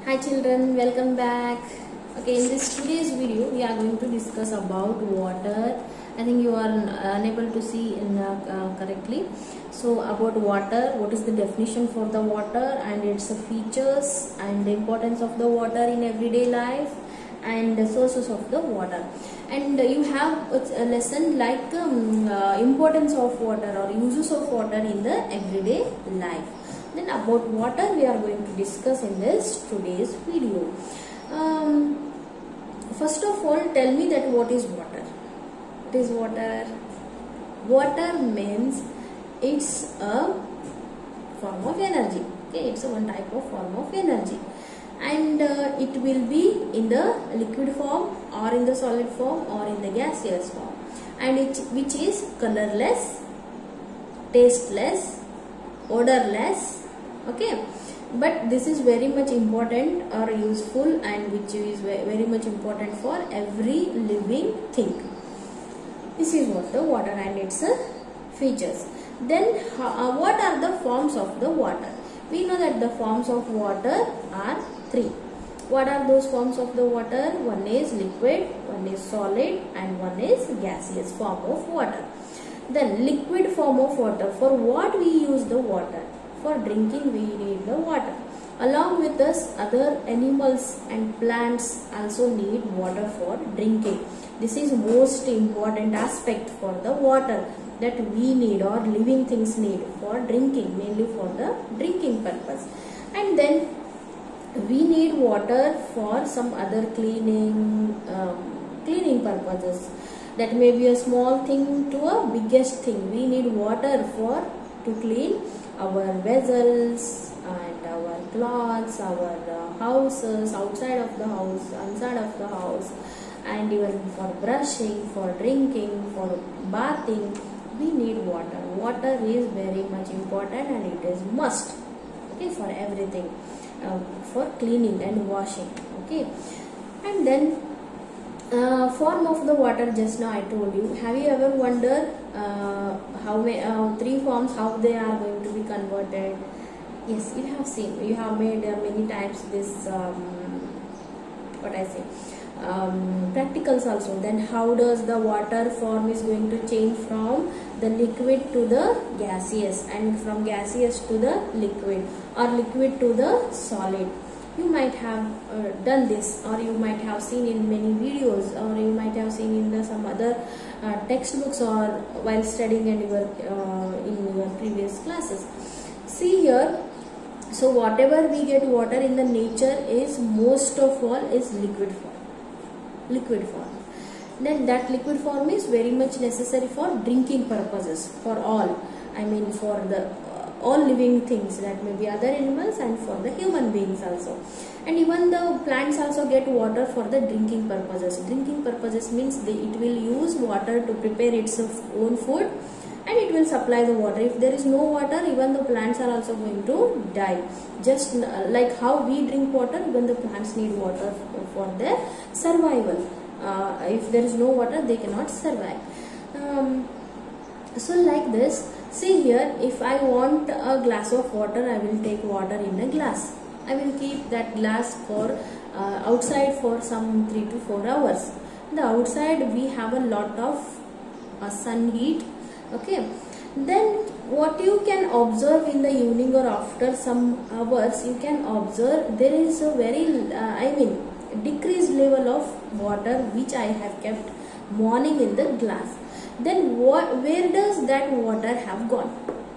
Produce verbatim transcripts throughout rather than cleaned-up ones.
Hi children, welcome back. Okay, in this today's video we are going to discuss about water. I think you are unable to see in, uh, uh, correctly. So about water, what is the definition for the water and its features and the importance of the water in everyday life and the sources of the water. And you have a lesson like um, uh, importance of water or uses of water in the everyday life. Then about water we are going to discuss in this today's video. Um, first of all, tell me that what is water? What is water? Water means it's a form of energy. Okay, it's a one type of form of energy, and uh, it will be in the liquid form or in the solid form or in the gaseous form, and it which is colorless, tasteless, odorless. Okay, but this is very much important or useful, and which is very much important for every living thing. This is what the water and its uh, features. Then uh, what are the forms of the water? We know that the forms of water are three. What are those forms of the water? One is liquid, one is solid, and one is gaseous form of water. Then liquid form of water, for what we use the water? For drinking we need the water. Along with us, other animals and plants also need water for drinking. This is most important aspect for the water that we need or living things need for drinking, mainly for the drinking purpose. And then we need water for some other cleaning, um, cleaning purposes. That may be a small thing to a biggest thing. We need water for to clean our vessels and our clothes, our uh, houses, outside of the house, inside of the house, and even for brushing, for drinking, for bathing, we need water. Water is very much important and it is must, okay, for everything, uh, for cleaning and washing. Okay, and then uh, form of the water, just now I told you. Have you ever wondered uh, how may, uh, three forms, how they are going to be converted? Yes, you have seen, you have made uh, many times this um, what I say um, practicals also. Then how does the water form is going to change from the liquid to the gaseous, and from gaseous to the liquid, or liquid to the solid? You might have uh, done this, or you might have seen in many videos, or you might have seen in the some other uh, textbooks, or while studying and your uh, in your previous classes. See here, so whatever we get water in the nature is most of all is liquid form. Liquid form. Then that liquid form is very much necessary for drinking purposes, for all. I mean for the all living things, that may be other animals and for the human beings also. And even the plants also get water for the drinking purposes. Drinking purposes means they, it will use water to prepare its own food, and it will supply the water. If there is no water, even the plants are also going to die. Just like how we drink water, even the plants need water for their survival. Uh, if there is no water, they cannot survive. Um, so like this, see here, if I want a glass of water, I will take water in a glass. I will keep that glass for uh, outside for some three to four hours. The outside we have a lot of uh, sun heat. Okay, then what you can observe in the evening or after some hours, you can observe there is a very uh, I mean decreased level of water which I have kept morning in the glass. Then what, where does that water have gone?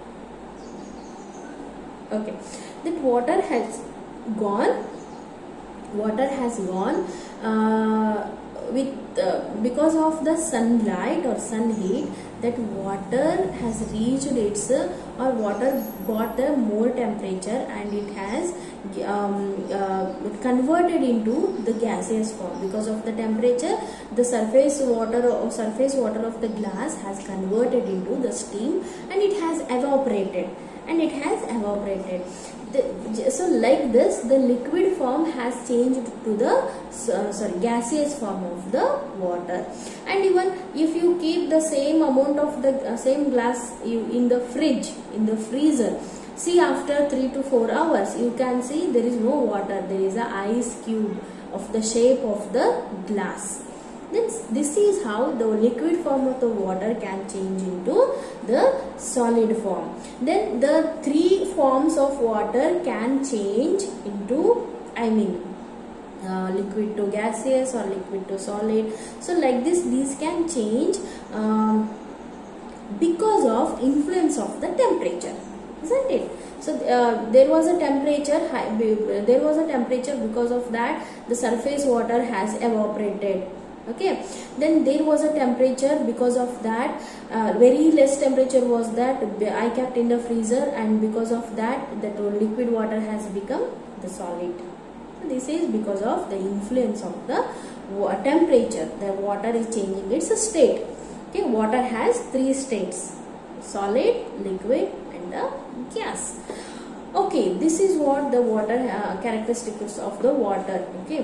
Okay, that water has gone, water has gone uh, with uh, because of the sunlight or sun heat, that water has reached its uh, or water got a more temperature, and it has um, uh, converted into the gaseous form. Because of the temperature, the surface water or surface water of the glass has converted into the steam, and it has evaporated and it has evaporated. The, so like this, the liquid form has changed to the uh, sorry gaseous form of the water. And even if you keep the same amount of the uh, same glass you, in the fridge, in the freezer, See, after three to four hours, you can see there is no water. There is a ice cube of the shape of the glass. This, this is how the liquid form of the water can change into the solid form. Then the three forms of water can change into, I mean, uh, liquid to gaseous or liquid to solid. So like this, these can change um, because of influence of the temperature, isn't it? So uh, there was a temperature high, there was a temperature because of that the surface water has evaporated. Okay, then there was a temperature because of that uh, very less temperature was that I kept in the freezer, and because of that that liquid water has become the solid. So this is because of the influence of the temperature. The water is changing its state. Okay, water has three states: solid, liquid, and the gas. Okay, this is what the water uh, characteristics of the water. Okay.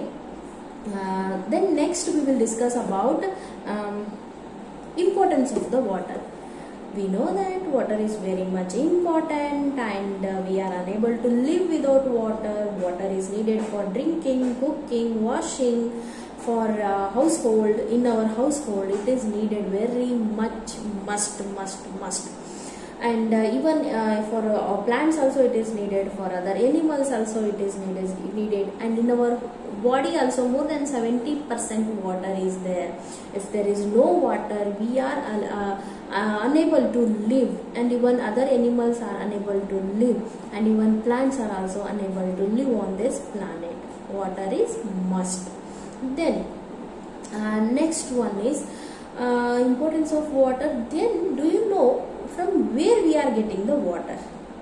Uh, then next we will discuss about um, importance of the water. We know that water is very much important, and uh, we are unable to live without water. Water is needed for drinking, cooking, washing, for uh, household. In our household it is needed very much, must must must and uh, even uh, for uh, plants also it is needed, for other animals also it is needed, needed. And in our body also more than seventy percent water is there. If there is no water, we are uh, uh, unable to live, and even other animals are unable to live, and even plants are also unable to live on this planet. Water is must. Then uh, next one is uh, importance of water. Then do you know from where we are getting the water?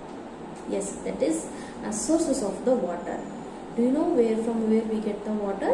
Yes, that is uh, sources of the water. Do you know where from where we get the water?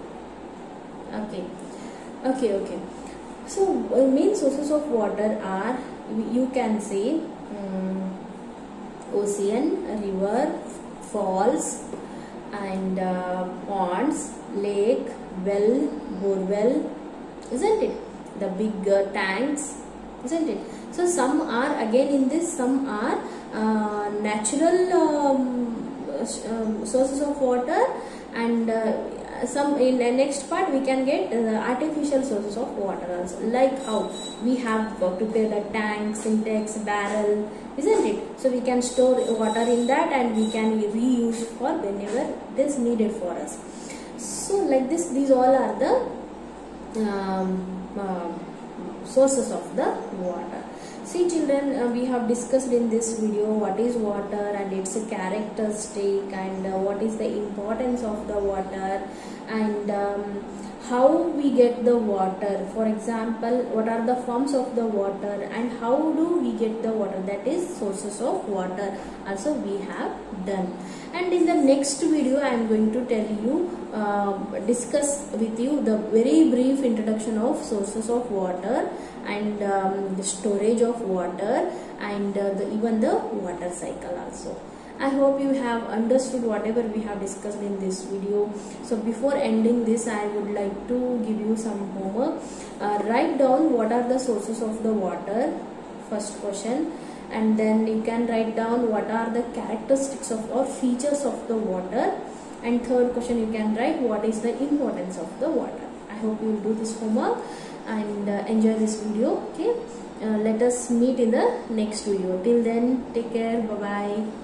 Okay, okay, okay. So uh, main sources of water are, you can say um, ocean, river, falls, and uh, ponds, lake, well, borewell, isn't it? The big uh, tanks, isn't it? So some are, again in this, some are uh, natural um, um, sources of water, and uh, some in the next part we can get uh, artificial sources of water also. Like how we have uh, prepared a tank, syntax, barrel, isn't it? So we can store water in that, and we can reuse for whenever it is needed for us. So like this, these all are the um, uh, sources of the water. See children, uh, we have discussed in this video what is water and its characteristic, and uh, what is the importance of the water, and um, how we get the water. For example, what are the forms of the water, and how do we get the water, that is sources of water also we have done. And in the next video I am going to tell you, uh, discuss with you the very brief introduction of sources of water, and um, the storage of water, and uh, the, even the water cycle also. I hope you have understood whatever we have discussed in this video. So before ending this, I would like to give you some homework. Uh, write down what are the sources of the water, first question, and then you can write down what are the characteristics of or features of the water, and third question you can write what is the importance of the water. I hope you will do this homework and uh, enjoy this video. Okay, uh, let us meet in the next video. Till then, take care. Bye bye.